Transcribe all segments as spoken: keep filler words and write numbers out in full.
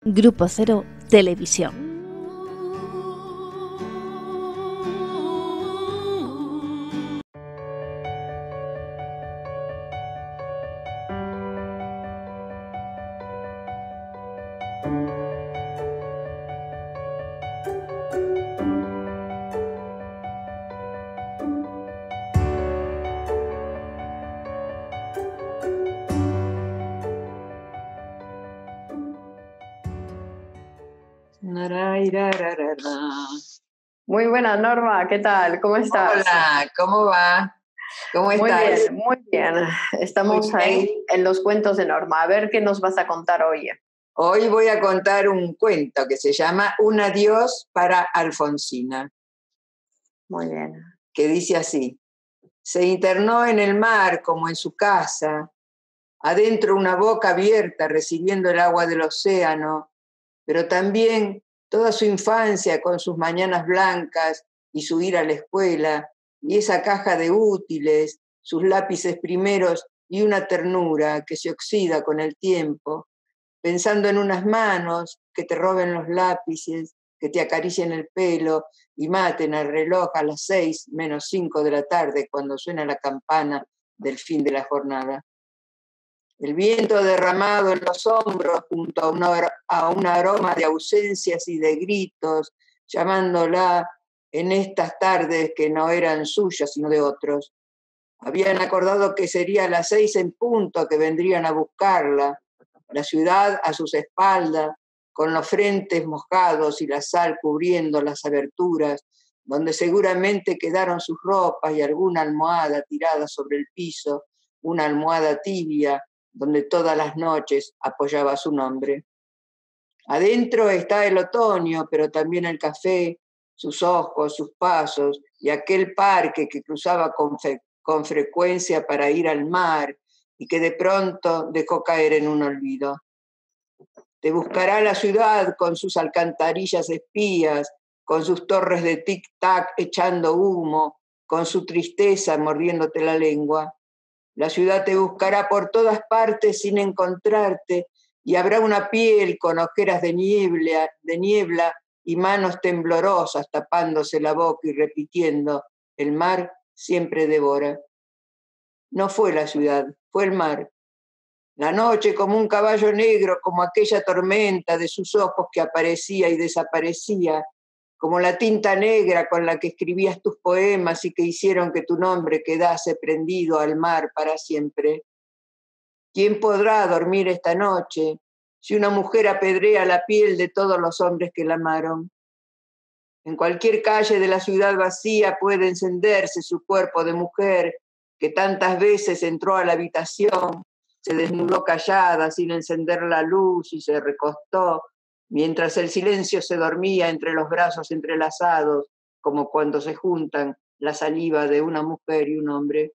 Grupo Cero Televisión. Muy buena, Norma, ¿qué tal? ¿Cómo estás? Hola, ¿cómo va? ¿Cómo Muy estás? bien, muy bien. Estamos Muy bien. ahí en los cuentos de Norma. A ver qué nos vas a contar hoy. Hoy voy a contar un cuento que se llama Un adiós para Alfonsina, Muy bien. que dice así: se internó en el mar como en su casa, adentro una boca abierta recibiendo el agua del océano, pero también toda su infancia con sus mañanas blancas y su ir a la escuela, y esa caja de útiles, sus lápices primeros y una ternura que se oxida con el tiempo, pensando en unas manos que te roben los lápices, que te acaricien el pelo y maten al reloj a las seis menos cinco de la tarde cuando suena la campana del fin de la jornada. El viento derramado en los hombros junto a, una, a un aroma de ausencias y de gritos, llamándola en estas tardes que no eran suyas sino de otros. Habían acordado que sería a las seis en punto que vendrían a buscarla, la ciudad a sus espaldas, con los frentes mojados y la sal cubriendo las aberturas, donde seguramente quedaron sus ropas y alguna almohada tirada sobre el piso, una almohada tibia, donde todas las noches apoyaba su nombre. Adentro está el otoño, pero también el café, sus ojos, sus pasos, y aquel parque que cruzaba con, fe, con frecuencia para ir al mar y que de pronto dejó caer en un olvido. Te buscará la ciudad con sus alcantarillas espías, con sus torres de tic-tac echando humo, con su tristeza mordiéndote la lengua. La ciudad te buscará por todas partes sin encontrarte, y habrá una piel con ojeras de niebla, de niebla y manos temblorosas tapándose la boca y repitiendo: el mar siempre devora. No fue la ciudad, fue el mar. La noche como un caballo negro, como aquella tormenta de sus ojos que aparecía y desaparecía, como la tinta negra con la que escribías tus poemas y que hicieron que tu nombre quedase prendido al mar para siempre. ¿Quién podrá dormir esta noche si una mujer apedrea la piel de todos los hombres que la amaron? En cualquier calle de la ciudad vacía puede encenderse su cuerpo de mujer que tantas veces entró a la habitación, se desnudó callada sin encender la luz y se recostó, mientras el silencio se dormía entre los brazos entrelazados, como cuando se juntan la saliva de una mujer y un hombre.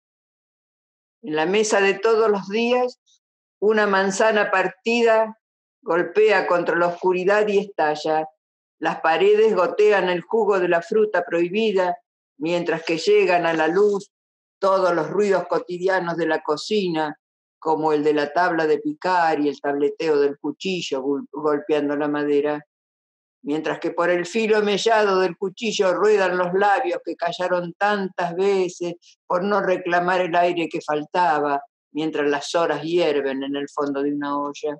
En la mesa de todos los días, una manzana partida golpea contra la oscuridad y estalla. Las paredes gotean el jugo de la fruta prohibida, mientras que llegan a la luz todos los ruidos cotidianos de la cocina, como el de la tabla de picar y el tableteo del cuchillo golpeando la madera. Mientras que por el filo mellado del cuchillo ruedan los labios que callaron tantas veces por no reclamar el aire que faltaba, mientras las horas hierven en el fondo de una olla.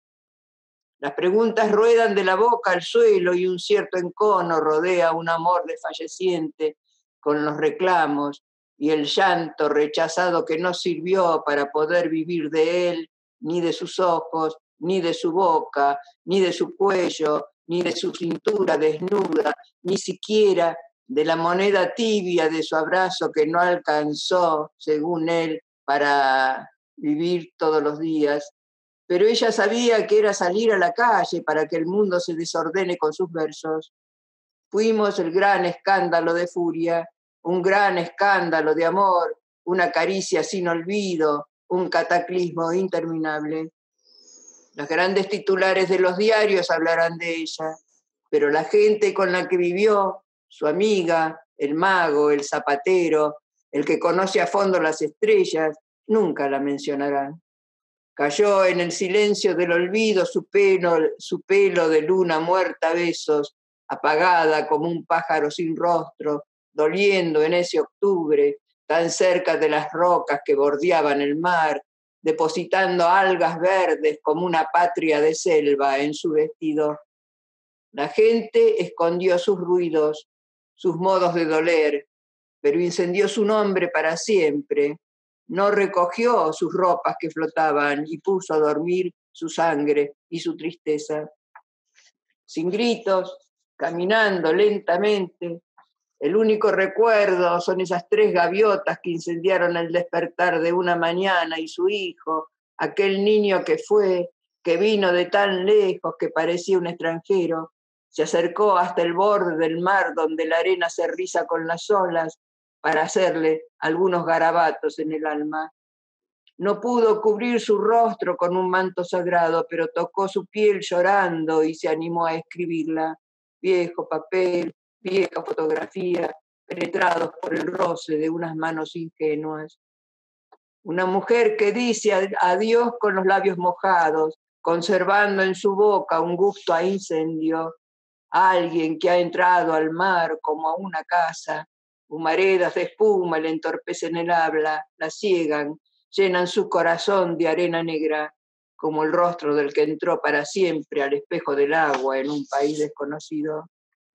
Las preguntas ruedan de la boca al suelo y un cierto encono rodea un amor desfalleciente con los reclamos y el llanto rechazado que no sirvió para poder vivir de él, ni de sus ojos, ni de su boca, ni de su cuello, ni de su cintura desnuda, ni siquiera de la moneda tibia de su abrazo que no alcanzó, según él, para vivir todos los días. Pero ella sabía que era salir a la calle para que el mundo se desordene con sus versos. Fuimos el gran escándalo de furia, un gran escándalo de amor, una caricia sin olvido, un cataclismo interminable. Los grandes titulares de los diarios hablarán de ella, pero la gente con la que vivió, su amiga, el mago, el zapatero, el que conoce a fondo las estrellas, nunca la mencionarán. Cayó en el silencio del olvido su pelo, su pelo de luna muerta a besos, apagada como un pájaro sin rostro, doliendo en ese octubre, tan cerca de las rocas que bordeaban el mar, depositando algas verdes como una patria de selva en su vestido. La gente escondió sus ruidos, sus modos de doler, pero incendió su nombre para siempre. No recogió sus ropas que flotaban y puso a dormir su sangre y su tristeza. Sin gritos, caminando lentamente, el único recuerdo son esas tres gaviotas que incendiaron el despertar de una mañana y su hijo, aquel niño que fue, que vino de tan lejos que parecía un extranjero, se acercó hasta el borde del mar donde la arena se riza con las olas para hacerle algunos garabatos en el alma. No pudo cubrir su rostro con un manto sagrado, pero tocó su piel llorando y se animó a escribirla. Viejo papel, vieja fotografía, penetrados por el roce de unas manos ingenuas. Una mujer que dice adiós con los labios mojados, conservando en su boca un gusto a incendio. Alguien que ha entrado al mar como a una casa. Humaredas de espuma le entorpecen el habla, la ciegan, llenan su corazón de arena negra, como el rostro del que entró para siempre al espejo del agua en un país desconocido.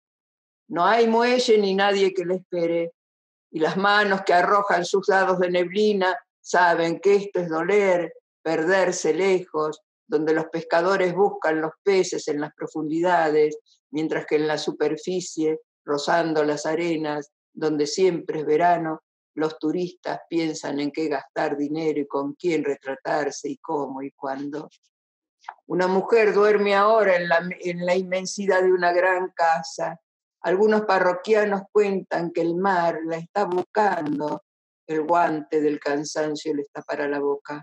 No hay muelle ni nadie que le espere, y las manos que arrojan sus dados de neblina saben que esto es doler, perderse lejos, donde los pescadores buscan los peces en las profundidades, mientras que en la superficie, rozando las arenas, donde siempre es verano, los turistas piensan en qué gastar dinero y con quién retratarse y cómo y cuándo. Una mujer duerme ahora en la, en la inmensidad de una gran casa. Algunos parroquianos cuentan que el mar la está buscando. El guante del cansancio le está para la boca.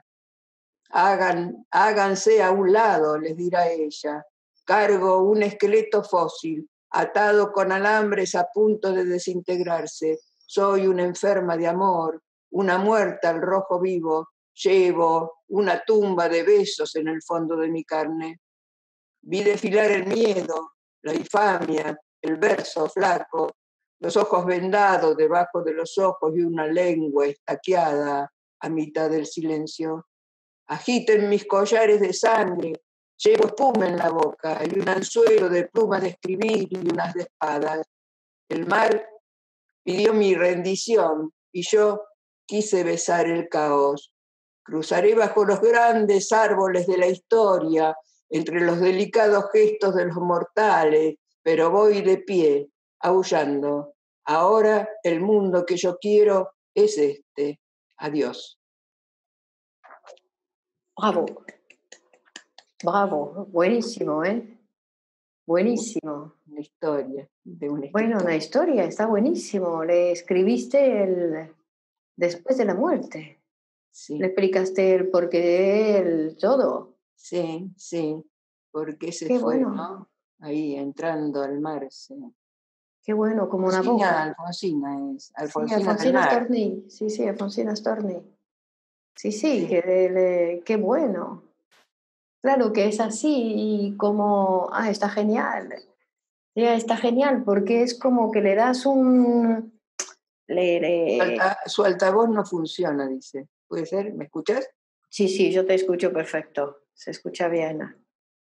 Hagan, háganse a un lado, les dirá ella. Cargo un esqueleto fósil, atado con alambres a punto de desintegrarse. Soy una enferma de amor, una muerta al rojo vivo. Llevo una tumba de besos en el fondo de mi carne. Vi desfilar el miedo, la infamia, el verso flaco, los ojos vendados debajo de los ojos y una lengua estaqueada a mitad del silencio. Agiten mis collares de sangre, llevo espuma en la boca y un anzuelo de plumas de escribir y unas de espadas. El mar pidió mi rendición y yo quise besar el caos. Cruzaré bajo los grandes árboles de la historia, entre los delicados gestos de los mortales, pero voy de pie, aullando. Ahora el mundo que yo quiero es este. Adiós. Bravo. Bravo. Buenísimo, ¿eh? Buenísimo. Una historia de una Bueno, una historia, está buenísimo. Le escribiste el después de la muerte. Sí. Le explicaste el porqué de él, todo. Sí, sí, porque se Qué fue, bueno. ¿no? Ahí entrando al mar, sí. Qué bueno, como una Alfonsina, boca. Alfonsina es, Alfonsina, Sí, del Alfonsina mar. Storni. Sí, sí, Alfonsina Storni. Sí, sí, Sí. que le- le- qué bueno. Claro que es así y como, ah, está genial. Ya está genial porque es como que le das un... Le, le- Alta- su altavoz no funciona, dice. ¿Puede ser? ¿Me escuchas? Sí, sí, yo te escucho perfecto. Se escucha bien.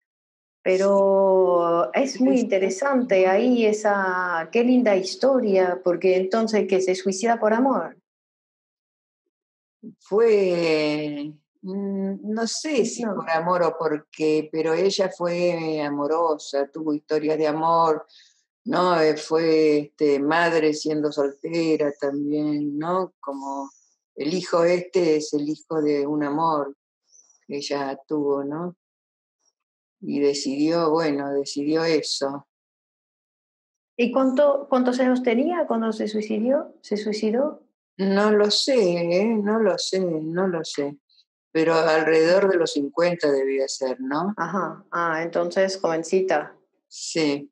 Pero es muy interesante ahí esa, qué linda historia, porque entonces que se suicida por amor. Fue, mm, no sé si No. por amor o por qué, pero ella fue amorosa, tuvo historias de amor, ¿no? Eh, Fue este, madre siendo soltera también, ¿no? Como el hijo este es el hijo de un amor que ella tuvo, ¿no? Y decidió, bueno, decidió eso. ¿Y cuánto, cuántos años tenía cuando se suicidó? ¿Se suicidó? No lo sé, ¿eh? No lo sé, no lo sé. Pero alrededor de los cincuenta debía ser, ¿no? Ajá, ah, entonces jovencita. Sí.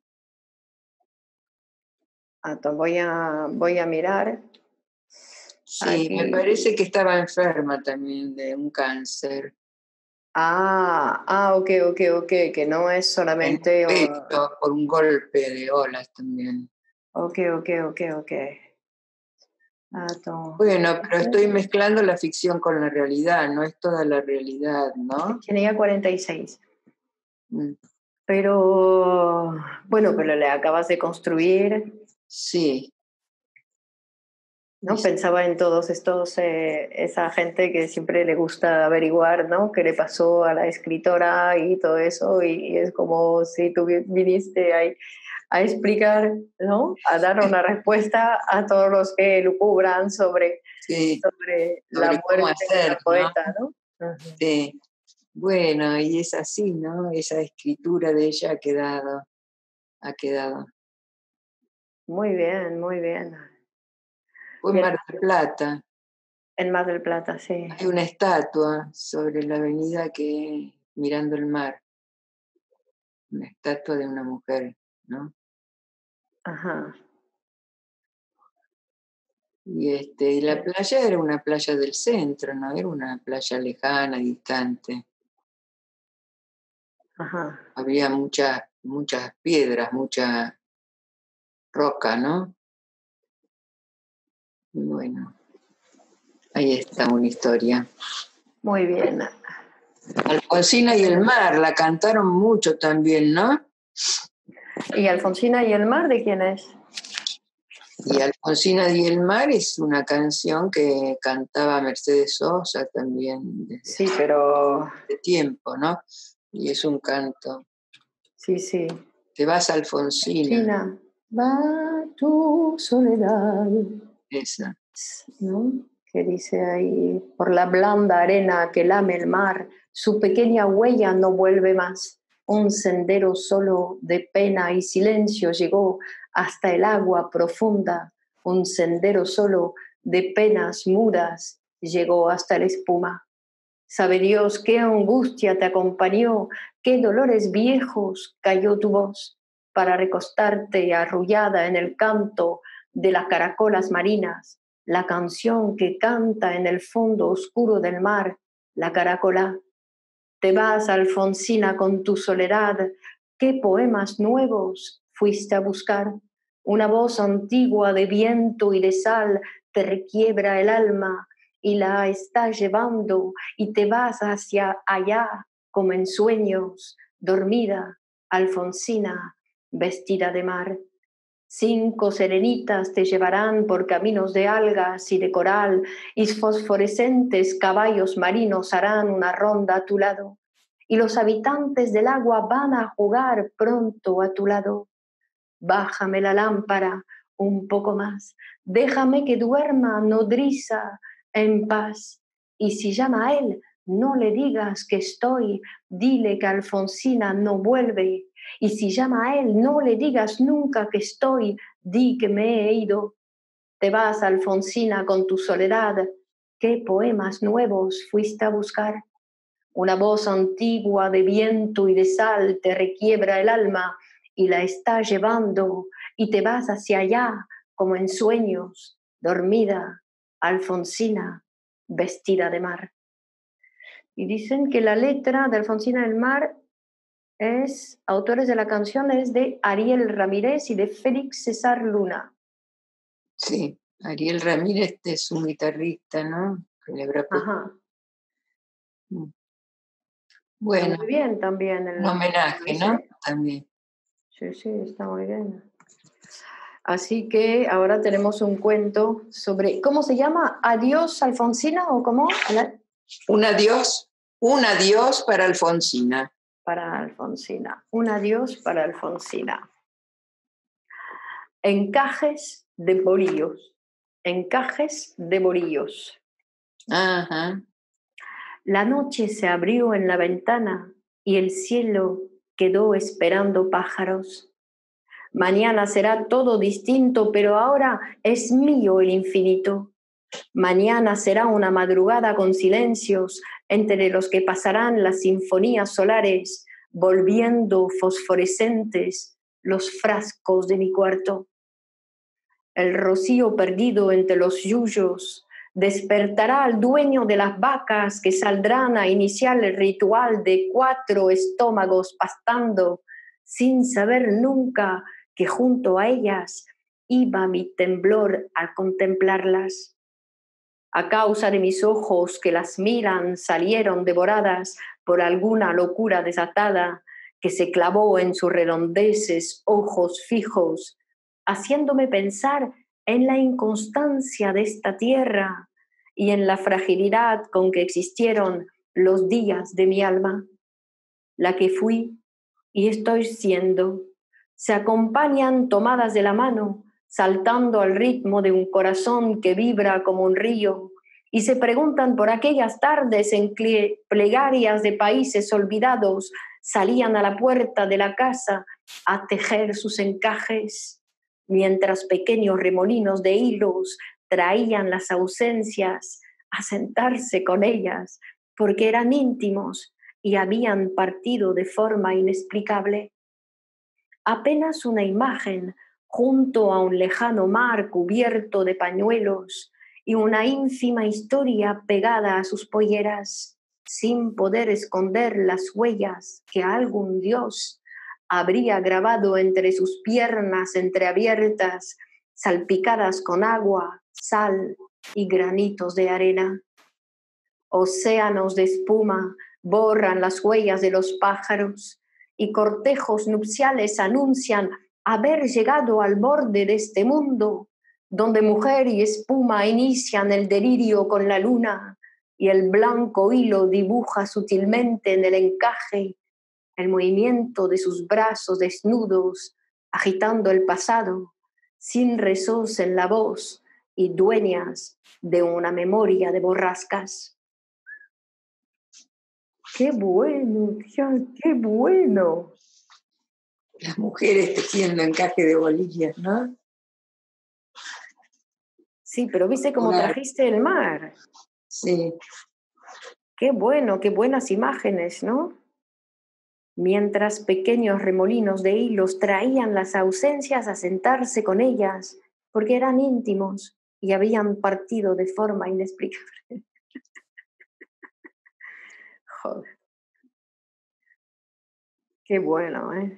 Ah, entonces voy a, voy a mirar Sí, me aquí. parece que estaba enferma también de un cáncer. Ah, ah, ok, ok, ok, que no es solamente... En uh, pecho, por un golpe de olas también. ok, ok, ok, ok. Attends. Bueno, pero estoy mezclando la ficción con la realidad, no es toda la realidad, ¿no? Tiene ya cuarenta y seis. Mm, Pero, bueno, pero le acabas de construir, Sí, ¿no? es- Pensaba en todos estos, eh, esa gente que siempre le gusta averiguar, ¿no? ¿Qué le pasó a la escritora y todo eso? Y, y es como si tú vi- viniste ahí a explicar, ¿no? A dar una respuesta a todos los que lucubran sobre, sí, sobre la sobre cómo muerte de la hacer, ¿no? poeta, ¿no? Ujú. Sí. Bueno, y es así, ¿no? Esa escritura de ella ha quedado, ha quedado. Muy bien, muy bien. Fue en Bien, Mar del Plata, en Mar del Plata, sí. hay una estatua sobre la avenida que mirando el mar, una estatua de una mujer, ¿no? Ajá. Y, este, y la Sí. playa era una playa del centro, no era una playa lejana, distante. Ajá. Había muchas, muchas piedras, mucha roca, ¿no? Y bueno, ahí está una historia. Muy bien. Alfonsina y el mar, la cantaron mucho también, ¿no? ¿Y Alfonsina y el mar de quién es? Y Alfonsina y el mar es una canción que cantaba Mercedes Sosa también desde Sí, pero hace tiempo, ¿no? Y es un canto. sí, sí. Te vas, Alfonsina, China, va tu soledad, esa. ¿no? Que dice ahí, por la blanda arena que lame el mar, su pequeña huella no vuelve más. Un sendero solo de pena y silencio llegó hasta el agua profunda. Un sendero solo de penas mudas llegó hasta la espuma. Sabe Dios qué angustia te acompañó, qué dolores viejos cayó tu voz para recostarte arrullada en el canto de las caracolas marinas, la canción que canta en el fondo oscuro del mar, la caracola. Te vas, Alfonsina, con tu soledad, qué poemas nuevos fuiste a buscar. Una voz antigua de viento y de sal te requiebra el alma y la estás llevando y te vas hacia allá como en sueños, dormida, Alfonsina, vestida de mar. Cinco serenitas te llevarán por caminos de algas y de coral, y fosforescentes caballos marinos harán una ronda a tu lado, y los habitantes del agua van a jugar pronto a tu lado. Bájame la lámpara un poco más, déjame que duerma nodriza en paz. Y si llama a él, no le digas que estoy, dile que Alfonsina no vuelve. Y si llama a él, no le digas nunca que estoy, di que me he ido. Te vas, Alfonsina, con tu soledad. ¿Qué poemas nuevos fuiste a buscar? Una voz antigua de viento y de sal te requiebra el alma y la está llevando y te vas hacia allá como en sueños, dormida, Alfonsina, vestida de mar. Y dicen que la letra de Alfonsina del Mar es, autores de la canción es de Ariel Ramírez y de Félix César Luna. Sí, Ariel Ramírez es un guitarrista, ¿no? Que le habrá puesto- Ajá. Está Bueno, muy bien también un el, homenaje, ¿no? ese. También. Sí, sí, está muy bien. Así que ahora tenemos un cuento sobre, ¿cómo se llama? ¿Adiós, Alfonsina? ¿O cómo? Un adiós, un adiós para Alfonsina. Para Alfonsina. Un adiós para Alfonsina. Encajes de bolillos. Encajes de bolillos. Ajá. La noche se abrió en la ventana y el cielo quedó esperando pájaros. Mañana será todo distinto, pero ahora es mío el infinito. Mañana será una madrugada con silencios entre los que pasarán las sinfonías solares, volviendo fosforescentes los frascos de mi cuarto. El rocío perdido entre los yuyos, Despertará al dueño de las vacas que saldrán a iniciar el ritual de cuatro estómagos pastando, sin saber nunca que junto a ellas iba mi temblor al contemplarlas. A causa de mis ojos que las miran, salieron devoradas por alguna locura desatada que se clavó en sus redondeces ojos fijos, haciéndome pensar en la inconstancia de esta tierra y en la fragilidad con que existieron los días de mi alma. La que fui y estoy siendo, se acompañan tomadas de la mano, saltando al ritmo de un corazón que vibra como un río, y se preguntan por aquellas tardes en que plegarias de países olvidados salían a la puerta de la casa a tejer sus encajes, mientras pequeños remolinos de hilos traían las ausencias a sentarse con ellas, porque eran íntimos y habían partido de forma inexplicable. Apenas una imagen junto a un lejano mar cubierto de pañuelos y una ínfima historia pegada a sus polleras, sin poder esconder las huellas que algún dios habría grabado entre sus piernas entreabiertas, salpicadas con agua, sal y granitos de arena. Océanos de espuma borran las huellas de los pájaros y cortejos nupciales anuncian haber llegado al borde de este mundo, donde mujer y espuma inician el delirio con la luna y el blanco hilo dibuja sutilmente en el encaje el movimiento de sus brazos desnudos, agitando el pasado, sin rezos en la voz y dueñas de una memoria de borrascas. ¡Qué bueno, qué bueno! Las mujeres tejiendo encaje de bolillas, ¿no? Sí, pero viste cómo Claro. trajiste el mar. Sí. Qué bueno, qué buenas imágenes, ¿no? Mientras pequeños remolinos de hilos traían las ausencias a sentarse con ellas, porque eran íntimos y habían partido de forma inexplicable. Joder. Qué bueno, ¿eh?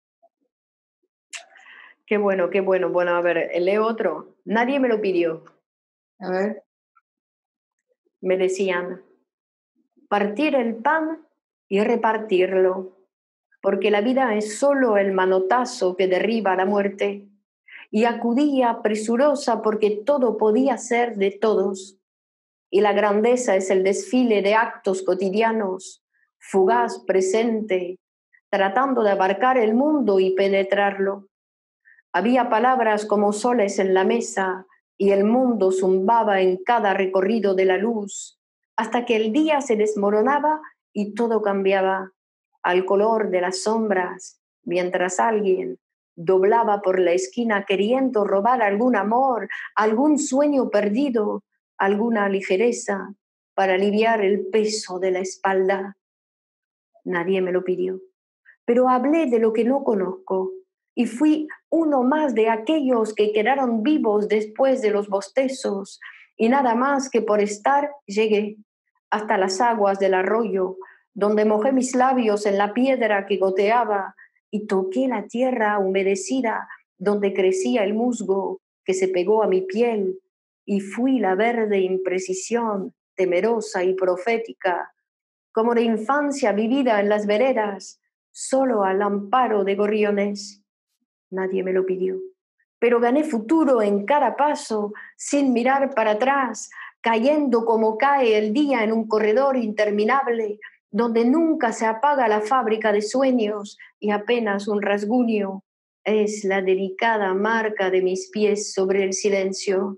Qué bueno, qué bueno. Bueno, a ver, leo otro. Nadie me lo pidió. A ver. Me decían, partir el pan y repartirlo, porque la vida es solo el manotazo que derriba la muerte. Y acudía presurosa porque todo podía ser de todos. Y la grandeza es el desfile de actos cotidianos, fugaz presente, tratando de abarcar el mundo y penetrarlo. Había palabras como soles en la mesa y el mundo zumbaba en cada recorrido de la luz, hasta que el día se desmoronaba y todo cambiaba al color de las sombras, mientras alguien doblaba por la esquina queriendo robar algún amor, algún sueño perdido, alguna ligereza para aliviar el peso de la espalda. Nadie me lo pidió, pero hablé de lo que no conozco y fui uno más de aquellos que quedaron vivos después de los bostezos y nada más que por estar llegué hasta las aguas del arroyo, donde mojé mis labios en la piedra que goteaba y toqué la tierra humedecida donde crecía el musgo que se pegó a mi piel y fui la verde imprecisión, temerosa y profética, como de infancia vivida en las veredas, solo al amparo de gorriones. Nadie me lo pidió, pero gané futuro en cada paso, sin mirar para atrás, cayendo como cae el día en un corredor interminable, donde nunca se apaga la fábrica de sueños y apenas un rasguño es la delicada marca de mis pies sobre el silencio.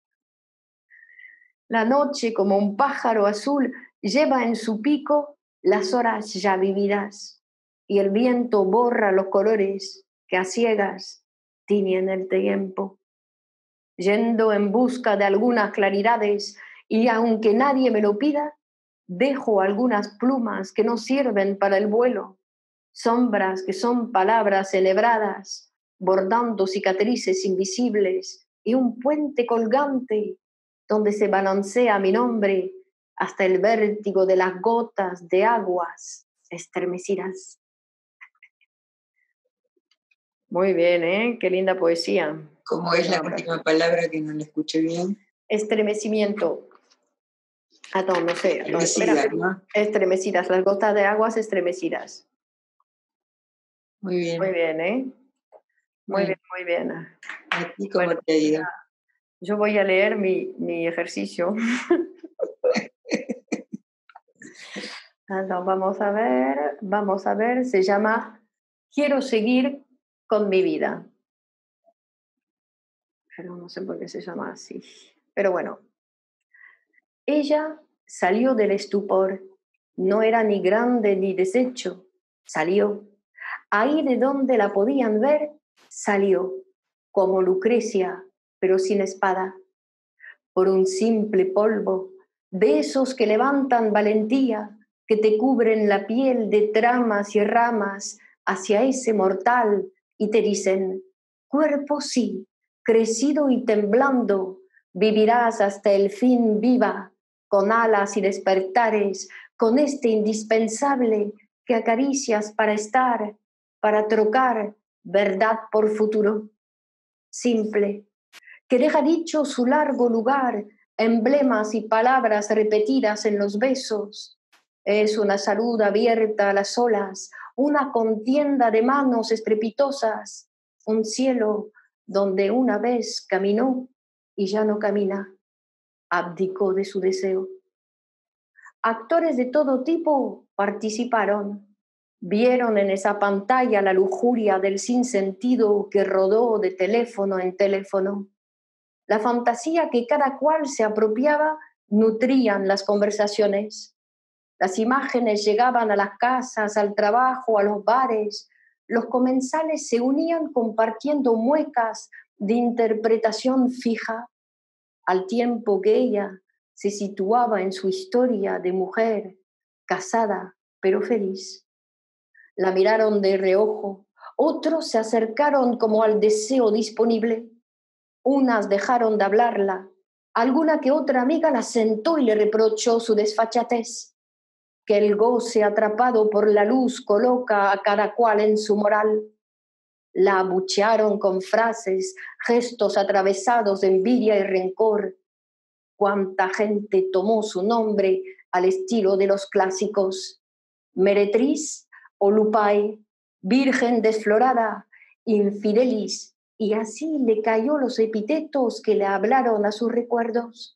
La noche, como un pájaro azul, lleva en su pico las horas ya vividas y el viento borra los colores que a ciegas tiñen el tiempo. Yendo en busca de algunas claridades y aunque nadie me lo pida, dejo algunas plumas que no sirven para el vuelo, sombras que son palabras celebradas, bordando cicatrices invisibles y un puente colgante donde se balancea mi nombre hasta el vértigo de las gotas de aguas estremecidas. Muy bien, ¿eh? Qué linda poesía. ¿Cómo es la última palabra que no la escuché bien? Estremecimiento. Ah, no, no sé. No, Estremecidas, ¿no? Estremecidas, las gotas de aguas estremecidas. Muy bien. Muy bien, ¿eh? Muy Bueno. bien, muy bien. ¿A ti cómo Bueno, te ha ido? yo voy a leer mi, mi ejercicio. Ah, no, vamos a ver, vamos a ver, se llama Quiero seguir con mi vida. Pero no sé por qué se llama así. Pero bueno. Ella salió del estupor. No era ni grande ni deshecho. Salió. Ahí de donde la podían ver, salió. Como Lucrecia, pero sin espada. Por un simple polvo, de esos que levantan valentía, que te cubren la piel de tramas y ramas hacia ese mortal y te dicen, cuerpo sí, crecido y temblando, vivirás hasta el fin viva, con alas y despertares, con este indispensable que acaricias para estar, para trocar verdad por futuro. Simple, que deja dicho su largo lugar, emblemas y palabras repetidas en los besos. Es una salud abierta a las olas, una contienda de manos estrepitosas, un cielo donde una vez caminó y ya no camina, abdicó de su deseo. Actores de todo tipo participaron, vieron en esa pantalla la lujuria del sinsentido que rodó de teléfono en teléfono. La fantasía que cada cual se apropiaba nutrían las conversaciones. Las imágenes llegaban a las casas, al trabajo, a los bares. Los comensales se unían compartiendo muecas de interpretación fija, al tiempo que ella se situaba en su historia de mujer, casada pero feliz. La miraron de reojo, otros se acercaron como al deseo disponible. Unas dejaron de hablarla, alguna que otra amiga la sentó y le reprochó su desfachatez, que el goce atrapado por la luz coloca a cada cual en su moral. La abuchearon con frases, gestos atravesados de envidia y rencor. Cuánta gente tomó su nombre al estilo de los clásicos. Meretriz o Lupae, virgen desflorada, infidelis, y así le cayó los epítetos que le hablaron a sus recuerdos.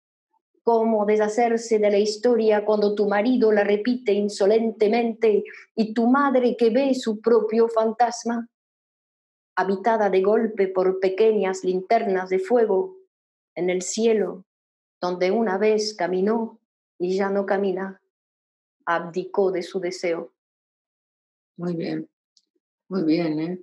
¿Cómo deshacerse de la historia cuando tu marido la repite insolentemente y tu madre que ve su propio fantasma? Habitada de golpe por pequeñas linternas de fuego en el cielo, donde una vez caminó y ya no camina, abdicó de su deseo. Muy bien, muy bien, ¿eh?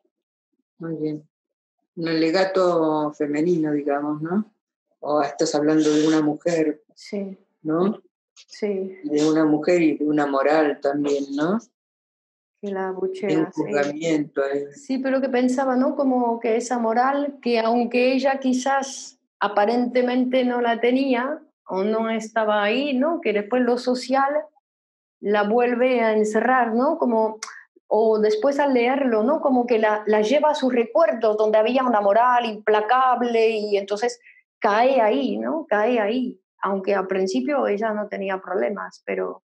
Muy bien. Un alegato femenino, digamos, ¿no? O estás hablando de una mujer, Sí. ¿no? Sí. De una mujer y de una moral también, ¿no? Que la De un abuchea, sí. juzgamiento ahí. Sí, pero que pensaba, ¿no? Como que esa moral, que aunque ella quizás aparentemente no la tenía o no estaba ahí, ¿no? Que después lo social la vuelve a encerrar, ¿no? Como, o después al leerlo, ¿no? Como que la, la lleva a sus recuerdos donde había una moral implacable y entonces cae ahí, ¿no? Cae ahí, aunque al principio ella no tenía problemas, pero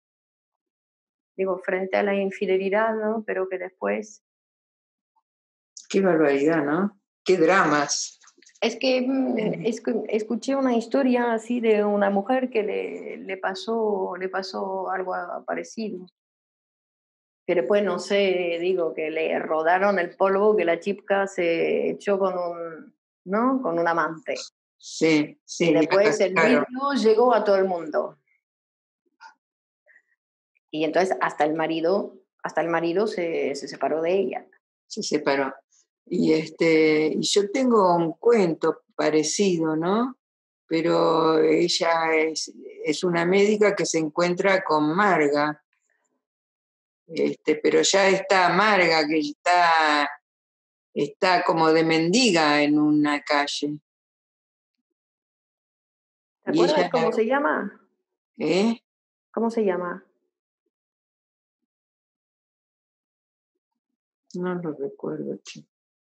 digo, frente a la infidelidad, ¿no? Pero que después... Qué barbaridad, ¿no? Qué dramas. Es que mm, es que escuché una historia así de una mujer que le, le pasó, le pasó algo parecido. Que después, no sé, digo, que le rodaron el polvo, que la chica se echó con un, ¿no? Con un amante. Sí, sí. Y después el claro. vídeo llegó a todo el mundo. Y entonces hasta el marido, hasta el marido se, se separó de ella. Se separó. Y, este, y yo tengo un cuento parecido, ¿no? Pero ella es, es una médica que se encuentra con Marga, este, pero ya está Marga, que está, está como de mendiga en una calle. ¿Te Y acuerdas ella, cómo se llama? ¿eh? ¿Cómo se llama? No lo recuerdo, che.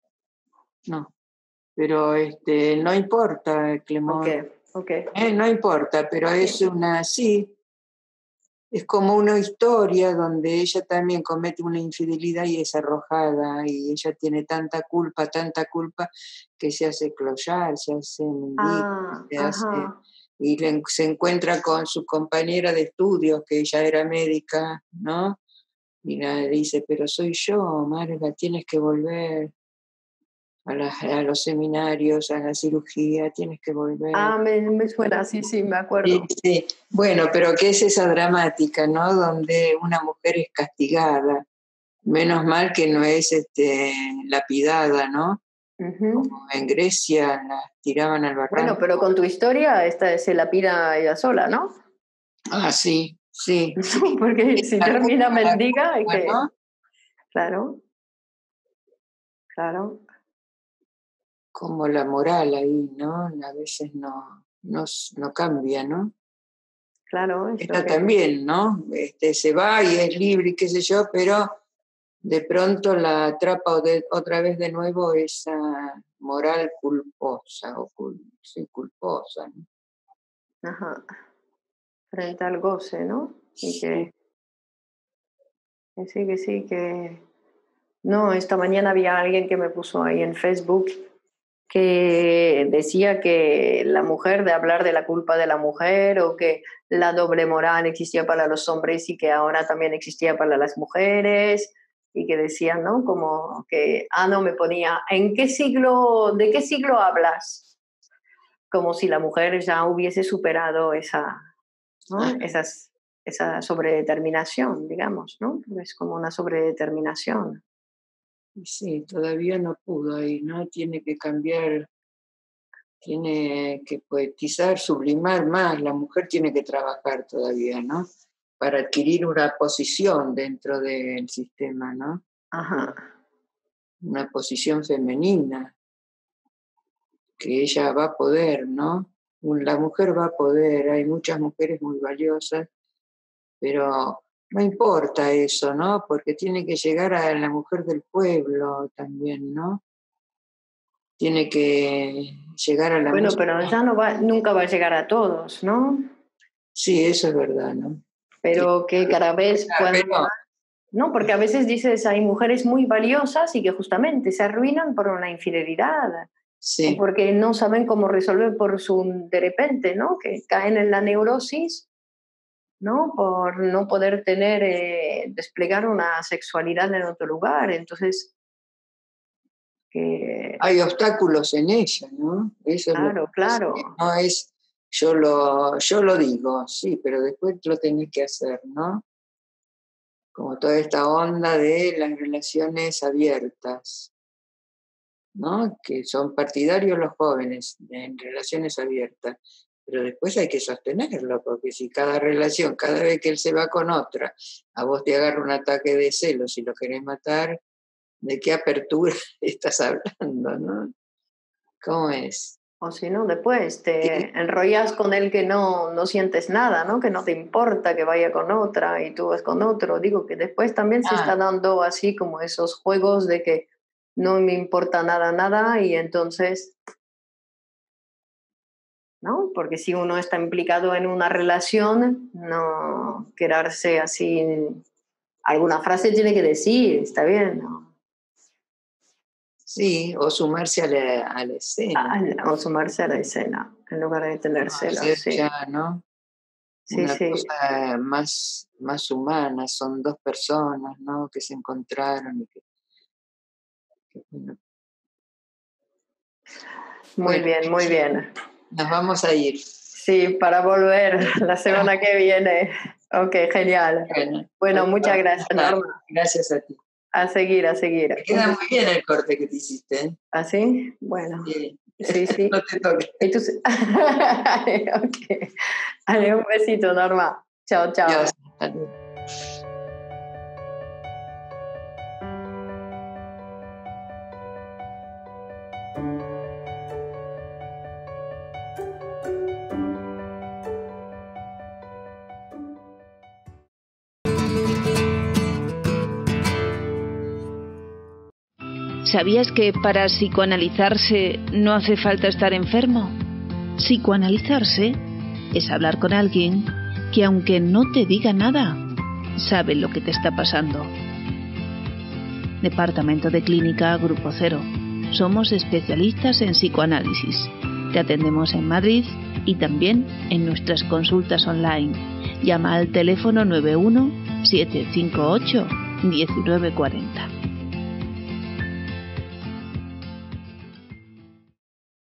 No, pero este, no importa, Ok, Clemón. ok. Eh, no importa, pero es Sí. una, sí, es como una historia donde ella también comete una infidelidad y es arrojada, y ella tiene tanta culpa, tanta culpa, que se hace clochar, se hace mendiga, Ah, se hace, ajá. y le- se encuentra con su compañera de estudios, que ella era médica, ¿no? Y le dice, pero soy yo, Marga, tienes que volver a, la- a los seminarios, a la cirugía, tienes que volver. Ah, me, me suena, sí, sí, me Sí, acuerdo. sí. Bueno, pero ¿qué es esa dramática, no? Donde una mujer es castigada. Menos mal que no es este, lapidada, ¿no? Como Ujú. en Grecia la tiraban al Bueno, pero barranco. con tu historia esta se la pira ella sola, ¿no? Ah, sí, sí, sí. Porque si La termina culpa, la mendiga, hay culpa, que... ¿no? Claro, claro, Como la moral ahí, ¿no? A veces no, no, no cambia, ¿no? claro, es lo Esta que... también, ¿no? Este, se va y es libre y qué sé yo, pero de pronto la atrapa de- otra vez de nuevo esa moral culposa, o cul- sí, culposa, ¿no? Ajá, frente al goce, ¿no? Y Sí. que, que sí, que sí, que... No, esta mañana había alguien que me puso ahí en Facebook que decía que la mujer, de hablar de la culpa de la mujer o que la doble moral existía para los hombres y que ahora también existía para las mujeres y que decían, ¿no? Como que, ah, no, me ponía, ¿en qué siglo, de qué siglo hablas? Como si la mujer ya hubiese superado esa, ¿no? Ah, Esas, esa sobredeterminación, digamos, ¿no? Es como una sobredeterminación. sí, todavía no pudo ahí, ¿no? Tiene que cambiar, tiene que poetizar, sublimar más. La mujer tiene que trabajar todavía, ¿no? Para adquirir una posición dentro del sistema, ¿no? Ajá, Una posición femenina, que ella va a poder, ¿no? La mujer va a poder, hay muchas mujeres muy valiosas, pero no importa eso, ¿no? Porque tiene que llegar a la mujer del pueblo también, ¿no? Tiene que llegar a la bueno, música. pero ya no va, nunca va a llegar a todos, ¿no? Sí, eso es verdad, ¿no? Tiene Pero que que cada vez llegar, puedan pero más, ¿no? Porque a veces dices, hay mujeres muy valiosas y que justamente se arruinan por una infidelidad o sí, porque no saben cómo resolver por su, de repente, ¿no? Que caen en la neurosis, ¿no? Por no poder tener, eh, desplegar una sexualidad en otro lugar. Entonces, que, hay obstáculos en ella, ¿no? Eso es lo que claro, pasa, que claro. no es, yo lo, yo lo digo, sí, pero después lo tenés que hacer, ¿no? Como toda esta onda de las relaciones abiertas, ¿no? Que son partidarios los jóvenes en relaciones abiertas, pero después hay que sostenerlo, porque si cada relación, cada vez que él se va con otra, a vos te agarra un ataque de celos y lo querés matar, ¿de qué apertura estás hablando, no? ¿Cómo es? O si no, después Sí. te enrollas con él que no, no sientes nada, ¿no? Que no te importa que vaya con otra y tú vas con otro. Digo que después también se Ah, está dando así como esos juegos de que no me importa nada, nada y entonces, ¿no? Porque si uno está implicado en una relación, no quedarse así, alguna frase tiene que decir, está bien, ¿no? sí, o sumarse a la, a la escena, A- O sumarse a la escena en lugar de tener ¿no? celos, Hacer sí. ya, ¿no? Sí, Una sí. cosa más, más humana, son dos personas, ¿no? Que se encontraron y que, que, bueno, Muy bueno, bien, muy bien. nos vamos a ir. Sí, para volver la semana que viene. Ok, genial. Bueno, Bueno, muchas gracias, hasta- Norma. gracias a ti. A seguir, a seguir. Te Un queda muy bien besito. el corte que te hiciste, ¿eh? ¿Así? Bueno, Sí. sí, sí. No te toques. Y tú... Ok. Dale, un besito, Norma. Chao, chao. Dios. Hasta luego. ¿Sabías que para psicoanalizarse no hace falta estar enfermo? Psicoanalizarse es hablar con alguien que, aunque no te diga nada, sabe lo que te está pasando. Departamento de Clínica Grupo Cero. Somos especialistas en psicoanálisis. Te atendemos en Madrid y también en nuestras consultas online. Llama al teléfono nueve uno siete cinco ocho uno nueve cuatro cero.